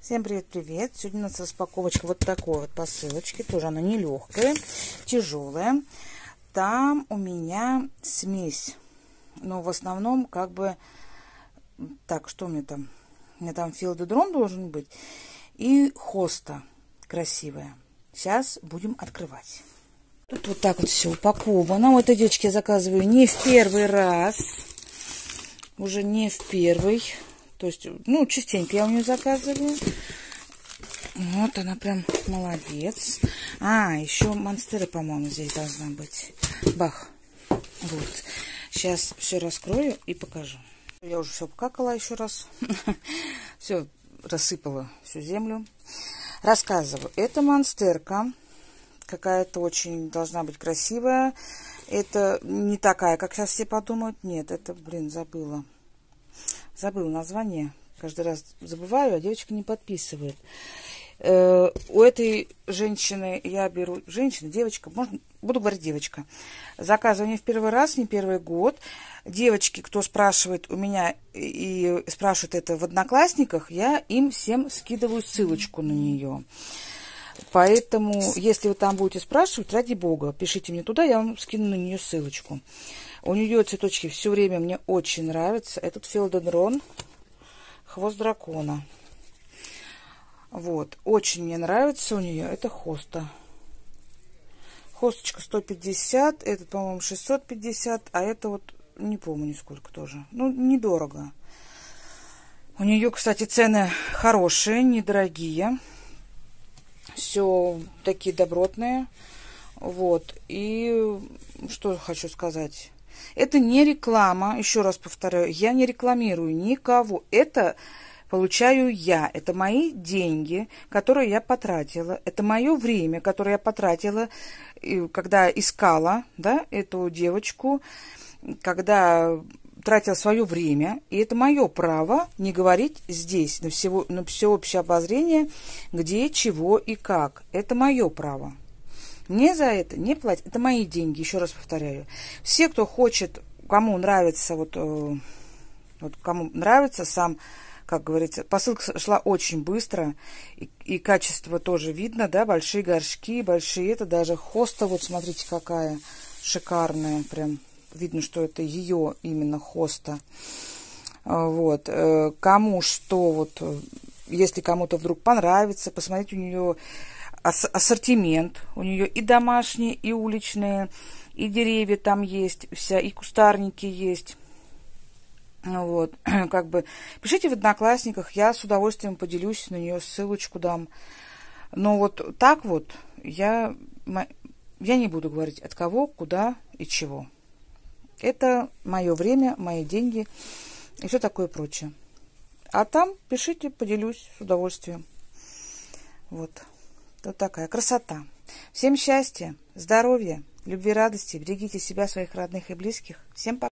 Всем привет-привет! Сегодня у нас распаковочка вот такой вот посылочки. Тоже она нелегкая, тяжелая. Там у меня смесь. Но в основном как бы... Так, что у меня там? У меня там филодендрон должен быть. И хоста красивая. Сейчас будем открывать. Тут вот так вот все упаковано. Вот эти девочки я заказываю не в первый раз. Уже не в первый. То есть, ну, частенько я у нее заказываю. Вот она прям молодец. А, еще монстера, по-моему, здесь должна быть. Бах. Вот. Сейчас все раскрою и покажу. Я уже все покакала еще раз. Все рассыпала всю землю. Рассказываю. Это монстерка. Какая-то очень должна быть красивая. Это не такая, как сейчас все подумают. Нет, это, блин, забыла. Забыла название. Каждый раз забываю, а девочка не подписывает. У этой женщины я беру... Женщина, девочка, можно, буду говорить девочка. Заказываю не в первый раз, не первый год. Девочки, кто спрашивает у меня и спрашивает это в Одноклассниках, я им всем скидываю ссылочку на нее. Поэтому, если вы там будете спрашивать, ради бога, пишите мне туда, я вам скину на нее ссылочку. У нее цветочки все время мне очень нравятся. Этот филодендрон, хвост дракона. Вот, очень мне нравится у нее. Это хоста. Хосточка 150, этот, по-моему, 650, а это вот, не помню сколько тоже. Ну, недорого. У нее, кстати, цены хорошие, недорогие. Все такие добротные. Вот, и что хочу сказать. Это не реклама, еще раз повторяю, я не рекламирую никого. Это получаю я. Это мои деньги, которые я потратила. Это мое время, которое я потратила, когда искала, да, эту девочку, когда тратила свое время. И это мое право не говорить здесь, на всеобщее обозрение, где, чего и как. Это мое право. Мне за это не платят. Это мои деньги, еще раз повторяю. Все, кто хочет, кому нравится, вот кому нравится сам, как говорится, посылка шла очень быстро, и качество тоже видно, да, большие горшки, большие, это даже хоста, вот смотрите, какая шикарная, прям видно, что это ее именно хоста. Вот, кому что, вот, если кому-то вдруг понравится, посмотрите, у нее ассортимент, у нее и домашние, и уличные, и деревья там есть, и кустарники есть. Вот, как бы, пишите в Одноклассниках, я с удовольствием поделюсь, на нее ссылочку дам. Но вот так вот я не буду говорить от кого, куда и чего. Это мое время, мои деньги и все такое прочее. А там пишите, поделюсь с удовольствием. Вот. Вот такая красота. Всем счастья, здоровья, любви, радости. Берегите себя, своих родных и близких. Всем пока.